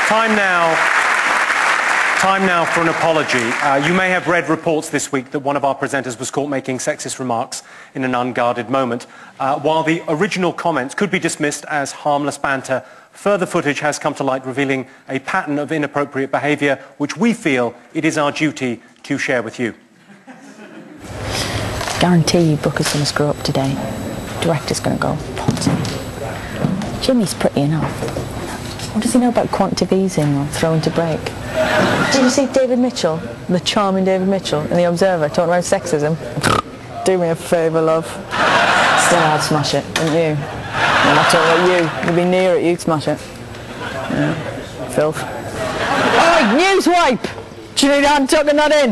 Time now for an apology. You may have read reports this week that one of our presenters was caught making sexist remarks in an unguarded moment. While the original comments could be dismissed as harmless banter, further footage has come to light revealing a pattern of inappropriate behaviour which we feel it is our duty to share with you. Guarantee you Booker's going to screw up today. Director's going to go potty. Jimmy's pretty enough. What does he know about quantitative easing or throwing to break? Did you see David Mitchell, the charming David Mitchell, in The Observer, talking about sexism? Do me a favour, love. Still, I'd smash it, wouldn't you? I'm not talking about you. You'd be near it, you'd smash it. Yeah. Filth. Oi, newswipe! Do you need a hand tucking that in?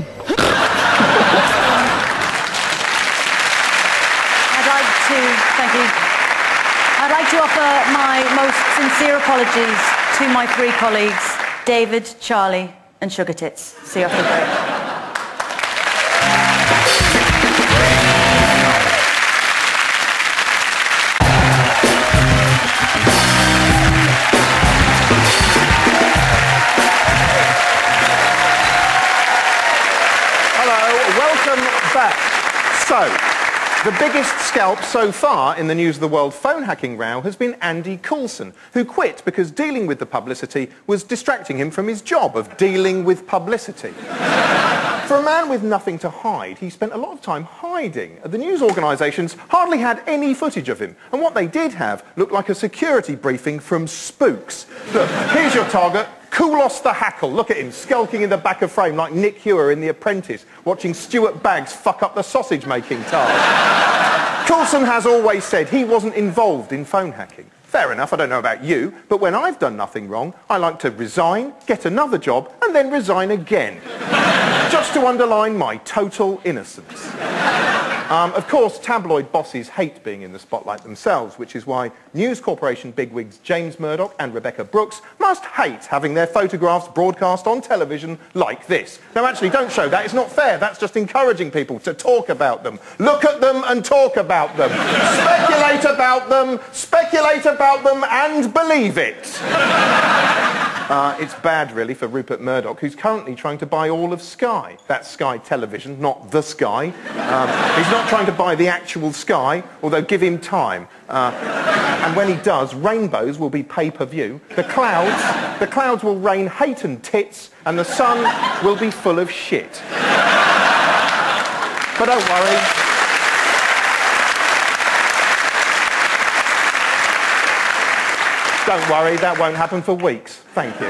I'd like to offer my most sincere apologies to my three colleagues, David, Charlie and Sugar Tits. See you after the break. Hello, welcome back. So, the biggest scalp so far in the News of the World phone hacking row has been Andy Coulson, who quit because dealing with the publicity was distracting him from his job of dealing with publicity. For a man with nothing to hide, he spent a lot of time hiding. The news organisations hardly had any footage of him, and what they did have looked like a security briefing from Spooks. Look, here's your target. Koulos the Hackle. Look at him, skulking in the back of frame like Nick Hewer in The Apprentice, watching Stuart Baggs fuck up the sausage-making task. Coulson has always said he wasn't involved in phone hacking. Fair enough, I don't know about you, but when I've done nothing wrong, I like to resign, get another job, and then resign again. Just to underline my total innocence. Of course, tabloid bosses hate being in the spotlight themselves, which is why News Corporation bigwigs James Murdoch and Rebecca Brooks must hate having their photographs broadcast on television like this. No, actually, don't show that. It's not fair. That's just encouraging people to talk about them. Look at them and talk about them. Speculate about them and believe it. It's bad, really, for Rupert Murdoch, who's currently trying to buy all of Sky. That's Sky Television, not the Sky. He's not trying to buy the actual Sky, although give him time. And when he does, rainbows will be pay-per-view. The clouds will rain hate and tits, and the sun will be full of shit. But don't worry. Don't worry, that won't happen for weeks. Thank you.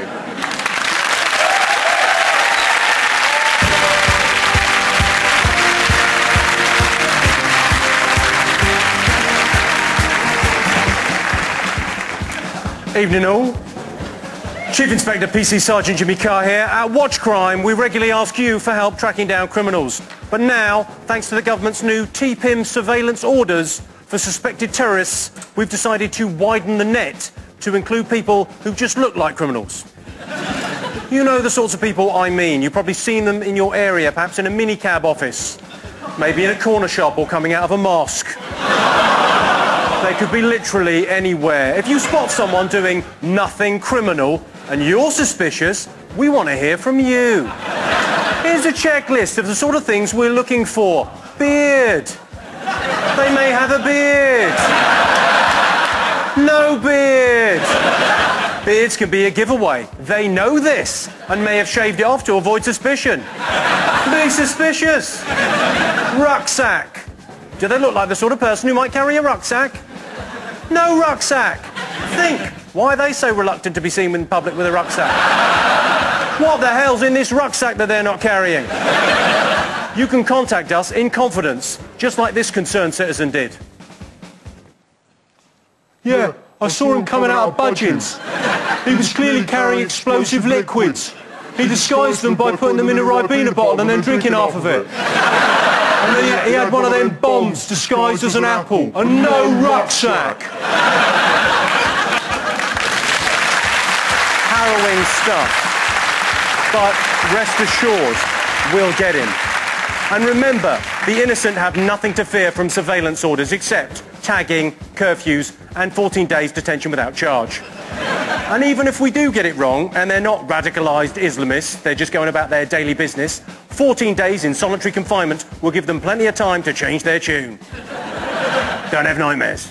Evening all. Chief Inspector PC Sergeant Jimmy Carr here. At Watch Crime, we regularly ask you for help tracking down criminals. But now, thanks to the government's new TPIM surveillance orders for suspected terrorists, we've decided to widen the net to include people who just look like criminals. You know the sorts of people I mean. You've probably seen them in your area, perhaps in a minicab office, maybe in a corner shop or coming out of a mosque. They could be literally anywhere. If you spot someone doing nothing criminal and you're suspicious, we want to hear from you. Here's a checklist of the sort of things we're looking for. Beard. They may have a beard. No beard. Beards can be a giveaway. They know this and may have shaved it off to avoid suspicion. Be suspicious. Rucksack. Do they look like the sort of person who might carry a rucksack? No rucksack. Think, why are they so reluctant to be seen in public with a rucksack? What the hell's in this rucksack that they're not carrying? You can contact us in confidence, just like this concerned citizen did. Yeah, I saw him coming out of Budgeons. He was clearly carrying explosive liquids. He disguised them by putting them in a Ribena bottle and then drinking half of it. And then he had one of them bombs disguised as an apple. And no rucksack. Harrowing stuff. But rest assured, we'll get him. And remember, the innocent have nothing to fear from surveillance orders except tagging, curfews and 14 days detention without charge. And even if we do get it wrong, and they're not radicalised Islamists, they're just going about their daily business, 14 days in solitary confinement will give them plenty of time to change their tune. Don't have nightmares.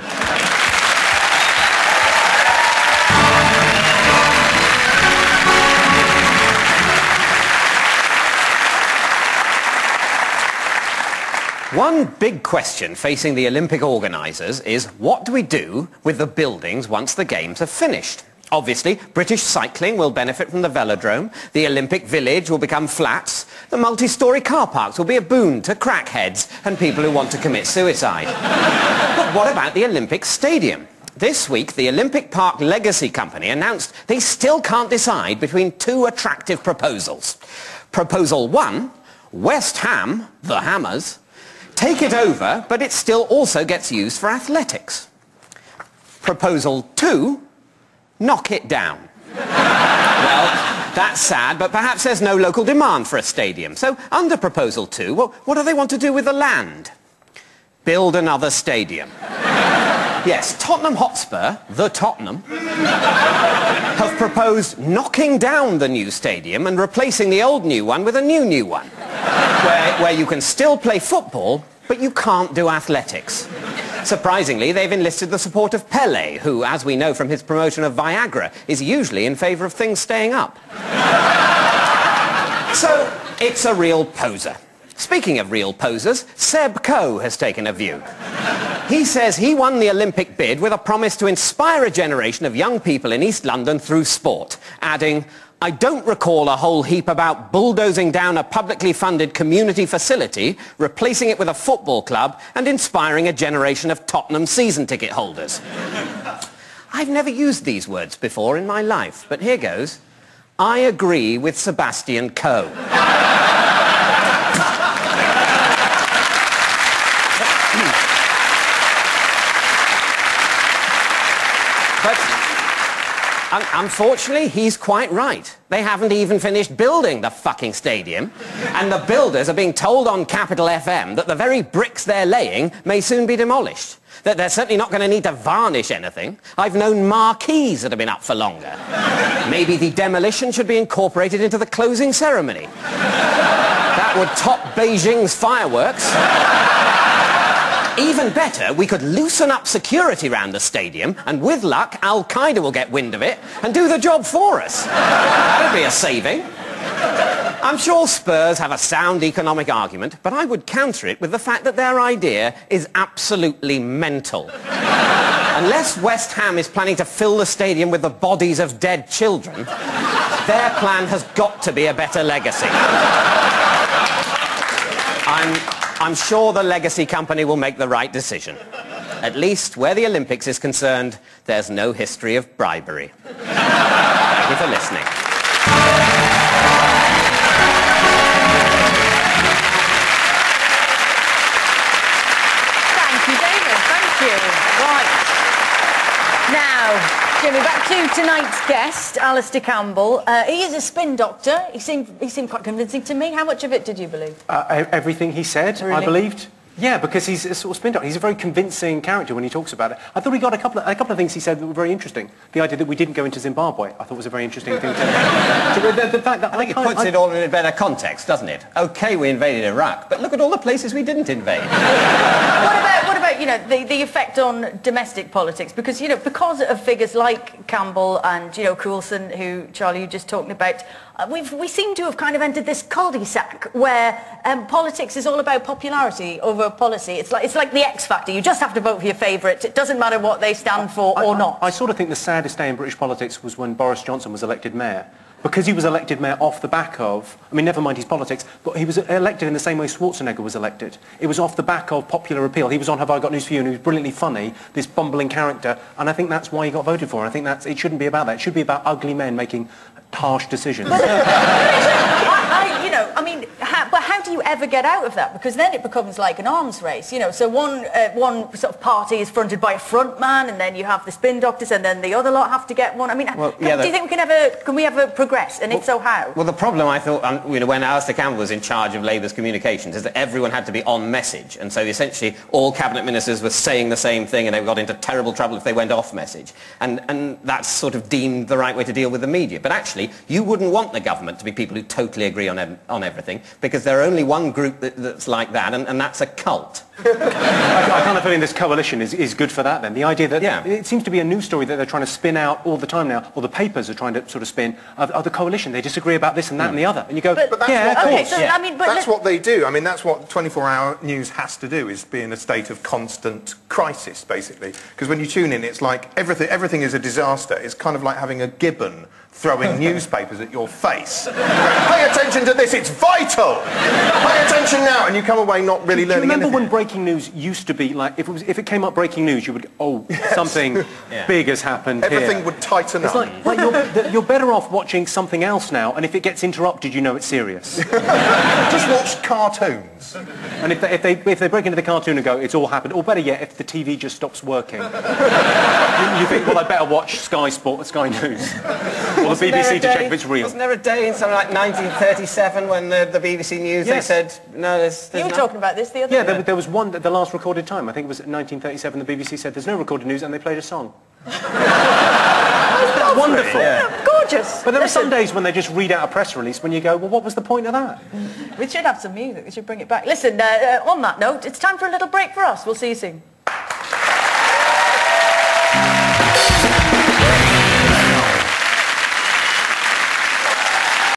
One big question facing the Olympic organisers is, what do we do with the buildings once the Games have finished? Obviously, British cycling will benefit from the velodrome, the Olympic Village will become flats, the multi-storey car parks will be a boon to crackheads and people who want to commit suicide. But what about the Olympic Stadium? This week, the Olympic Park Legacy Company announced they still can't decide between two attractive proposals. Proposal 1, West Ham, the Hammers, take it over, but it still also gets used for athletics. Proposal 2, knock it down. Well, that's sad, but perhaps there's no local demand for a stadium. So, under Proposal 2, well, what do they want to do with the land? Build another stadium. Yes, Tottenham Hotspur, the Tottenham, have proposed knocking down the new stadium and replacing the old new one with a new one, where you can still play football, but you can't do athletics. Surprisingly, they've enlisted the support of Pelé, who, as we know from his promotion of Viagra, is usually in favour of things staying up. So, it's a real poser. Speaking of real posers, Seb Coe has taken a view. He says he won the Olympic bid with a promise to inspire a generation of young people in East London through sport, adding, I don't recall a whole heap about bulldozing down a publicly funded community facility, replacing it with a football club and inspiring a generation of Tottenham season ticket holders. I've never used these words before in my life, but here goes. I agree with Sebastian Coe. But unfortunately, he's quite right. They haven't even finished building the fucking stadium. And the builders are being told on Capital FM that the very bricks they're laying may soon be demolished. That they're certainly not going to need to varnish anything. I've known marquees that have been up for longer. Maybe the demolition should be incorporated into the closing ceremony. That would top Beijing's fireworks. Even better, we could loosen up security around the stadium, and with luck, Al-Qaeda will get wind of it and do the job for us. That'd be a saving. I'm sure Spurs have a sound economic argument, but I would counter it with the fact that their idea is absolutely mental. Unless West Ham is planning to fill the stadium with the bodies of dead children, their plan has got to be a better legacy. I'm sure the Legacy Company will make the right decision. At least, where the Olympics is concerned, there's no history of bribery. Thank you for listening. Thank you, David. Thank you. Right. Now, Jimmy, back to tonight's guest, Alistair Campbell. He is a spin doctor. He seemed quite convincing to me. How much of it did you believe? Everything he said, Really? I believed. Yeah, because he's a sort of spin doctor. He's a very convincing character when he talks about it. I thought he got a couple of things he said that were very interesting. The idea that we didn't go into Zimbabwe, I thought was a very interesting thing to the fact that I think it puts it all in a better context, doesn't it? OK, we invaded Iraq, but look at all the places we didn't invade. What about, you know, the effect on domestic politics? Because, you know, because of figures like Campbell and, you know, Coulson, who, Charlie, you just talking about, we seem to have kind of entered this cul-de-sac where politics is all about popularity over policy. It's like the X Factor. You just have to vote for your favourites. It doesn't matter what they stand for or not. I sort of think the saddest day in British politics was when Boris Johnson was elected mayor. Because he was elected mayor off the back of, I mean, never mind his politics, but he was elected in the same way Schwarzenegger was elected. It was off the back of popular appeal. He was on Have I Got News For You, and he was brilliantly funny, this bumbling character, and I think that's why he got voted for. I think it shouldn't be about that. It should be about ugly men making harsh decisions. You know, I mean, but how do do you ever get out of that? Because then it becomes like an arms race, you know. So one sort of party is fronted by a front man, and then you have the spin doctors, and then the other lot have to get one. I mean, do you think we ever progress? And if so, how? Well, the problem, I thought, when Alistair Campbell was in charge of Labour's communications, is that everyone had to be on message. And so essentially all cabinet ministers were saying the same thing, and they got into terrible trouble if they went off message. And that's sort of deemed the right way to deal with the media. But actually, you wouldn't want the government to be people who totally agree on everything, because there's only one group that's like that, and that's a cult. I kind of feeling this coalition is good for that then. The idea that it seems to be a news story that they're trying to spin out all the time now, or the papers are trying to sort of spin, of the coalition. They disagree about this and that and the other. And you go, but that's that's what they do. I mean, that's what 24-hour news has to do, is be in a state of constant crisis, basically. Because when you tune in, it's like everything is a disaster. It's kind of like having a gibbon throwing newspapers at your face. Pay attention to this, it's vital! Pay attention now! And you come away not really learning anything. Do you remember when breaking news used to be like, if it came up breaking news, you would go, oh, something big has happened Everything would tighten up. It's like you're better off watching something else now, and if it gets interrupted, you know it's serious. Just watch cartoons. And if they break into the cartoon and go, it's all happened, or better yet, if the TV just stops working, you think, well, I better watch Sky Sport, Sky News. Or the BBC to check if it's real. Wasn't there a day in something like 1937 when the BBC News, they said, no, there's You were talking about this the other day. Yeah, there was one, the last recorded time, I think it was 1937, the BBC said there's no recorded news, and they played a song. That's wonderful. Yeah. Gorgeous. But there are some days when they just read out a press release when you go, well, what was the point of that? We should have some music. We should bring it back. Listen, on that note, it's time for a little break for us. We'll see you soon.